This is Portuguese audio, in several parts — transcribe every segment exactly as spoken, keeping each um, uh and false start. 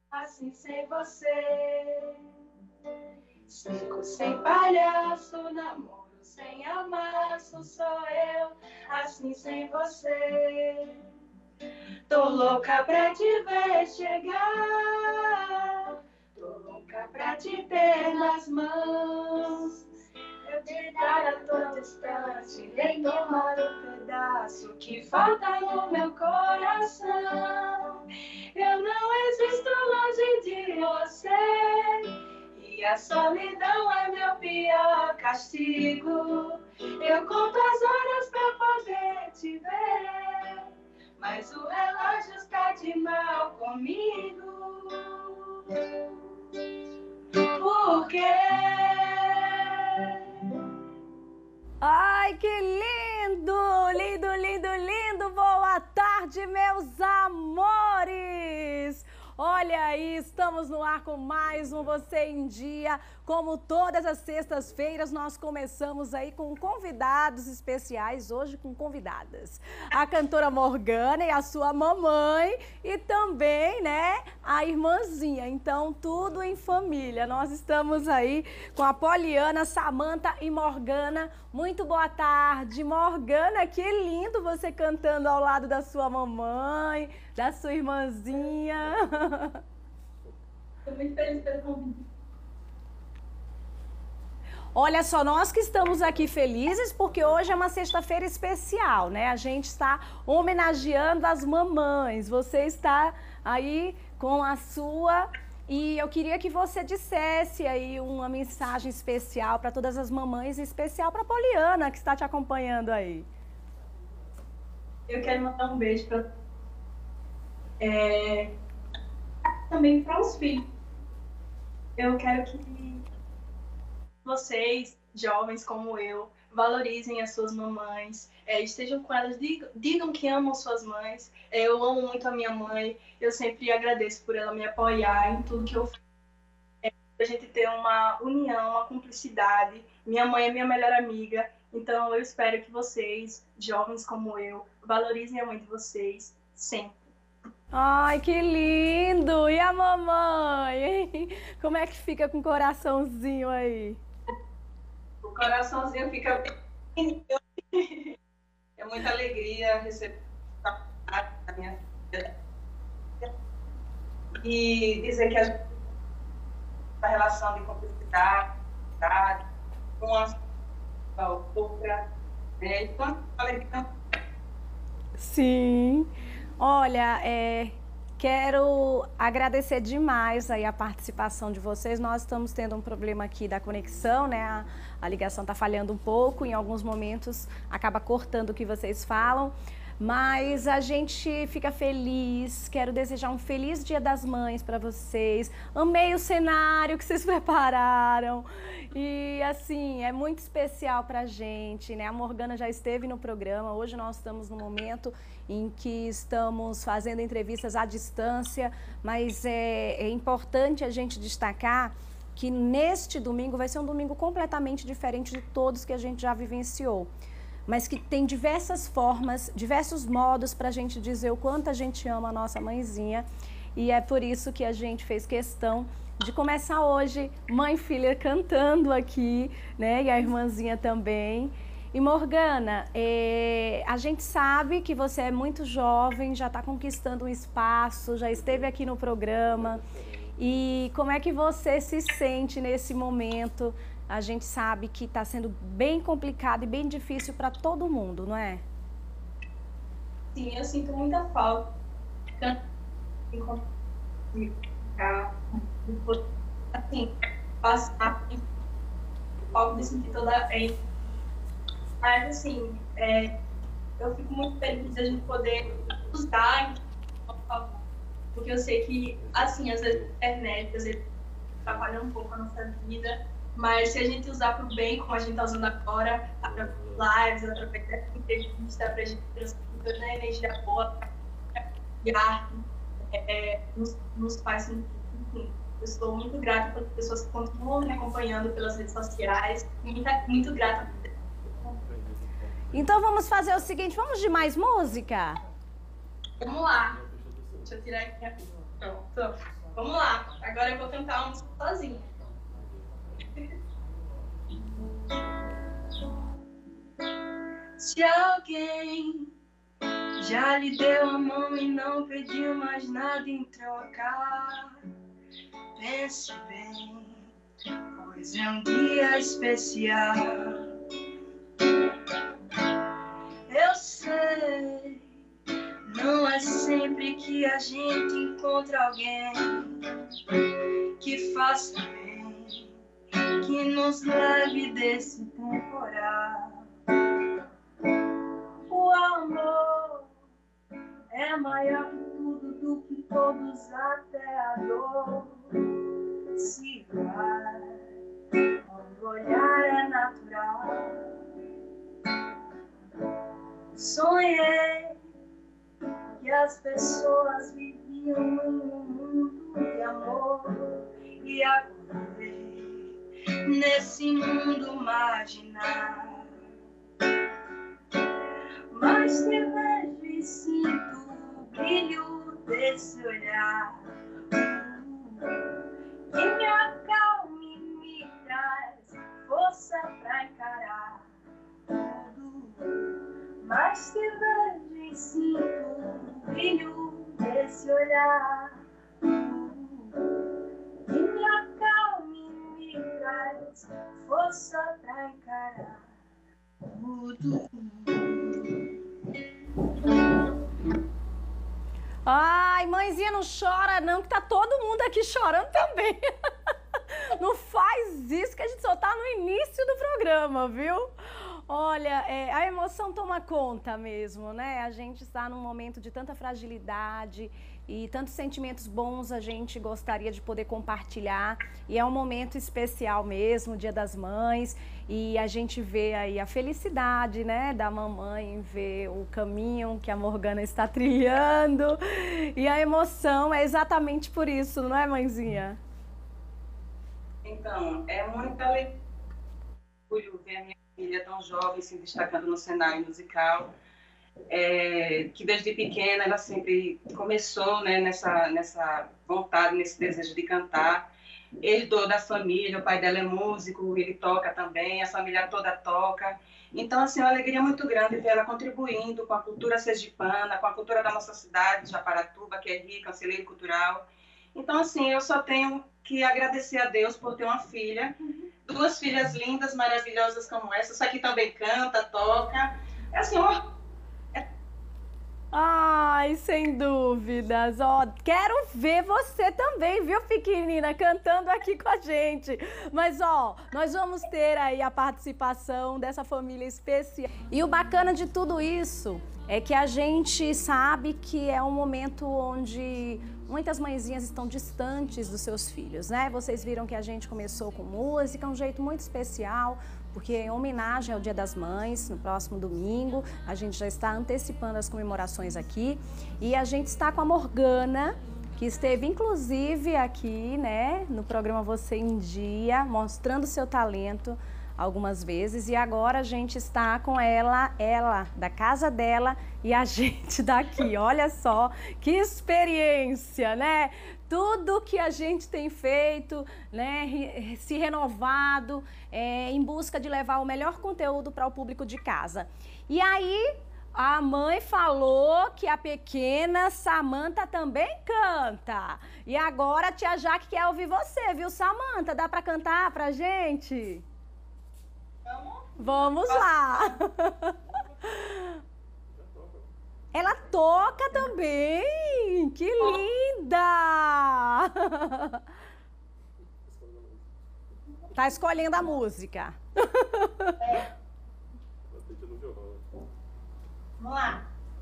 assim sem você. Circo sem palhaço, namoro sem amasso, sou eu, assim sem você. Tô louca pra te ver chegar, tô louca pra te ter nas mãos. Eu te dar a tua distância e nem tomar o pedaço que falta no meu coração. Eu não existo longe de você e a solidão é meu pior castigo. Eu conto as horas pra poder te ver, mas o relógio está de mal comigo. Por quê? Ai, que lindo! Lindo, lindo, lindo! Boa tarde, meus amores! Olha aí, estamos no ar com mais um Você em Dia. Como todas as sextas-feiras, nós começamos aí com convidados especiais, hoje com convidadas. A cantora Morgana e a sua mamãe e também, né, a irmãzinha. Então, tudo em família. Nós estamos aí com a Poliana, Samanta e Morgana. Muito boa tarde, Morgana. Que lindo você cantando ao lado da sua mamãe, da sua irmãzinha. Estou muito feliz pelo convite. Olha só, nós que estamos aqui felizes porque hoje é uma sexta-feira especial, né? A gente está homenageando as mamães. Você está aí com a sua e eu queria que você dissesse aí uma mensagem especial para todas as mamães, em especial para a Poliana que está te acompanhando aí. Eu quero mandar um beijo para é, também para os filhos. Eu quero que vocês, jovens como eu, valorizem as suas mamães, é, estejam com elas, digam, digam que amam suas mães. É, eu amo muito a minha mãe, eu sempre agradeço por ela me apoiar em tudo que eu faço. É, a gente ter uma união, uma cumplicidade. Minha mãe é minha melhor amiga, então eu espero que vocês, jovens como eu, valorizem a mãe de vocês sempre. Ai, que lindo! E a mamãe, hein? Como é que fica com o coraçãozinho aí? O coraçãozinho fica bem. É muita alegria receber a minha filha e dizer que a, gente, a relação de cumplicidade com a outra, né? E quanto alegria. Sim. Olha, é, quero agradecer demais aí a participação de vocês. Nós estamos tendo um problema aqui da conexão, né? A, a ligação está falhando um pouco, em alguns momentos acaba cortando o que vocês falam. Mas a gente fica feliz, quero desejar um feliz Dia das Mães para vocês. Amei o cenário que vocês prepararam e assim, é muito especial para a gente, né? A Morgana já esteve no programa, hoje nós estamos no momento em que estamos fazendo entrevistas à distância, mas é, é importante a gente destacar que neste domingo vai ser um domingo completamente diferente de todos que a gente já vivenciou, mas que tem diversas formas, diversos modos para a gente dizer o quanto a gente ama a nossa mãezinha. E é por isso que a gente fez questão de começar hoje, mãe e filha cantando aqui, né? E a irmãzinha também. E Morgana, é, a gente sabe que você é muito jovem, já está conquistando um espaço, já esteve aqui no programa. E como é que você se sente nesse momento? A gente sabe que está sendo bem complicado e bem difícil para todo mundo, não é? Sim, eu sinto muita falta. Assim, passar falta de sentir toda a frente. Mas, assim, é, eu fico muito feliz de a gente poder usar, porque eu sei que, assim, às vezes a internet, às vezes atrapalha um pouco a nossa vida. Mas se a gente usar para o bem, como a gente está usando agora, através de lives, através da entrevista, para a gente transmitir, né, energia boa, e arte, é, nos, nos faz, enfim. Eu estou muito grata pelas pessoas que continuam me acompanhando pelas redes sociais, muito, muito grata. Então vamos fazer o seguinte, vamos de mais música? Vamos lá. Deixa eu tirar aqui. Pronto. Vamos lá, agora eu vou cantar uma música sozinha. Se alguém já lhe deu a mão e não pediu mais nada em trocar, pense bem, pois é um dia especial. Eu sei, não é sempre que a gente encontra alguém que faça bem, que nos leve desse temporal. O amor é maior que tudo, do que todos, até a dor. Se vai, quando olhar é natural. Sonhei que as pessoas viviam em um mundo de amor, e acordei nesse mundo marginal. Mas te vejo e sinto o brilho desse olhar, que me acalma e me traz força pra encarar tudo. Mas te vejo e sinto o brilho desse olhar, que me acalma e me traz força pra encarar tudo. Ai, mãezinha, não chora não, que tá todo mundo aqui chorando também. Não faz isso, que a gente só tá no início do programa, viu? Olha, é, a emoção toma conta mesmo, né? A gente está num momento de tanta fragilidade e tantos sentimentos bons a gente gostaria de poder compartilhar. E é um momento especial mesmo, Dia das Mães. E a gente vê aí a felicidade, né, da mamãe, ver o caminho que a Morgana está trilhando. E a emoção é exatamente por isso, não é, mãezinha? Então, é muita alegria ver a minha filha tão jovem se destacando no cenário musical, é, que desde pequena ela sempre começou, né, nessa, nessa vontade, nesse desejo de cantar. Herdou da família, o pai dela é músico, ele toca também, a família toda toca. Então, assim, é uma alegria muito grande ver ela contribuindo com a cultura sergipana, com a cultura da nossa cidade, Japaratuba, que é rica, um celeiro cultural. Então, assim, eu só tenho que agradecer a Deus por ter uma filha, duas filhas lindas, maravilhosas como essa. Essa aqui também canta, toca. É assim, ó. Ai, sem dúvidas. Ó, quero ver você também, viu, pequenina, cantando aqui com a gente. Mas, ó, nós vamos ter aí a participação dessa família especial. E o bacana de tudo isso é que a gente sabe que é um momento onde muitas mãezinhas estão distantes dos seus filhos, né? Vocês viram que a gente começou com música, um jeito muito especial, porque em homenagem ao Dia das Mães, no próximo domingo, a gente já está antecipando as comemorações aqui. E a gente está com a Morgana, que esteve inclusive aqui, né, no programa Você em Dia, mostrando seu talento algumas vezes. E agora a gente está com ela, ela da casa dela e a gente daqui. Olha só que experiência, né? Tudo que a gente tem feito, né, se renovado, é, em busca de levar o melhor conteúdo para o público de casa. E aí, a mãe falou que a pequena Samanta também canta. E agora a tia Jaque quer ouvir você, viu, Samanta? Dá para cantar pra gente? Vamos? Vamos lá! Ela toca também! Que linda! Tá escolhendo a música. É. Vamos lá.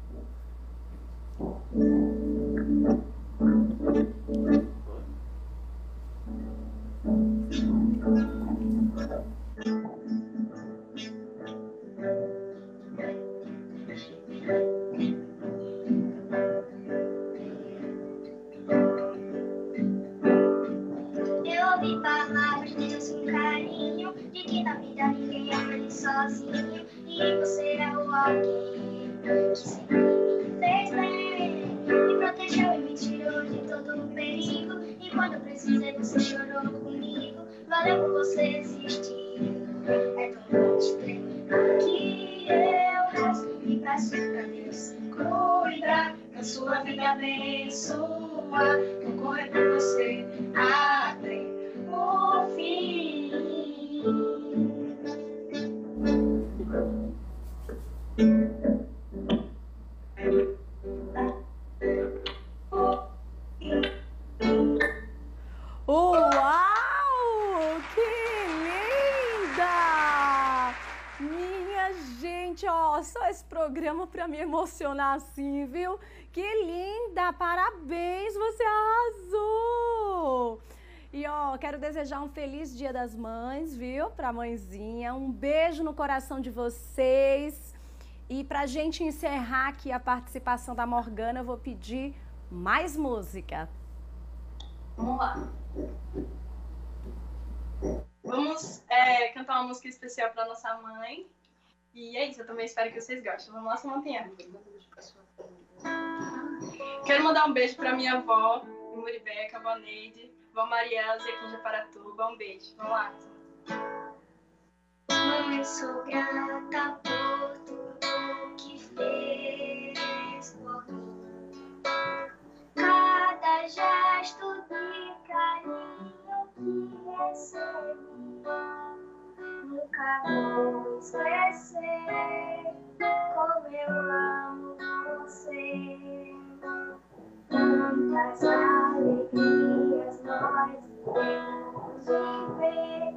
Eu ouvi palavras de Deus com carinho, de que na vida ninguém aprende sozinho, e você é o alguém que sempre me fez bem, me protegeu e me tirou de todo o perigo, e quando eu precisei você chorou comigo. Valeu por você existir. É tão bom te ter aqui. Eu resto e peço pra Deus cuidar da sua vida, abençoa. Vou correr por você até o fim. Uau! Que linda! Minha gente, ó, só esse programa para me emocionar assim, viu? Que linda! Parabéns, você arrasou! E ó, quero desejar um feliz Dia das Mães, viu? Pra mãezinha. Um beijo no coração de vocês. E pra gente encerrar aqui a participação da Morgana, eu vou pedir mais música. Vamos lá. Vamos é, cantar uma música especial para nossa mãe. E é isso, eu também espero que vocês gostem. Vamos lá, Samantha. Quero mandar um beijo para minha avó, em Muribeca, avó Neide, avó Marielza, aqui em Japaratuba. Um beijo. Vamos lá. Mãe, sou grata por tudo que fez por mim. Cada gesto de carinho que recebi, nunca vou esquecer como eu amo você. Tantas alegrias nós temos de ver.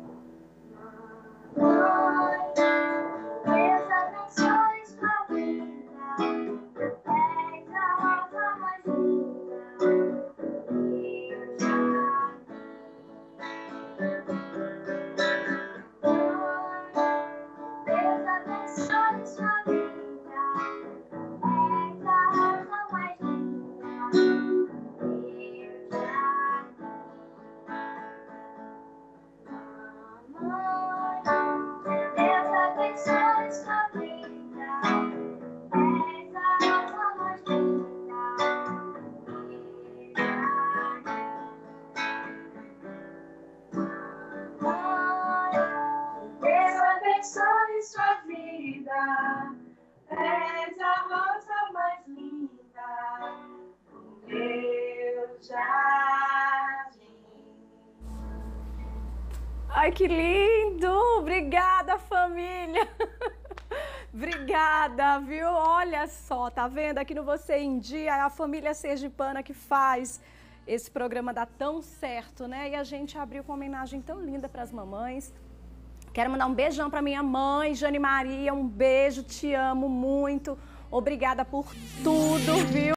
Mãe, Deus abençoe sua vida. És a rosa mais linda. Eu já Deus abençoe sua vida. És a rosa mais linda. Eu já Mãe, Deus abençoe sua vida. És a rosa mais linda. Deus abençoe sua vida. És a rosa mais linda. O meu jardim. Ai, que lindo! Obrigada, família! Obrigada, viu? Olha só, tá vendo? Aqui no Você em Dia é a família sergipana que faz esse programa dar tão certo, né? E a gente abriu com uma homenagem tão linda para as mamães. Quero mandar um beijão para minha mãe, Jane Maria. Um beijo, te amo muito. Obrigada por tudo, viu?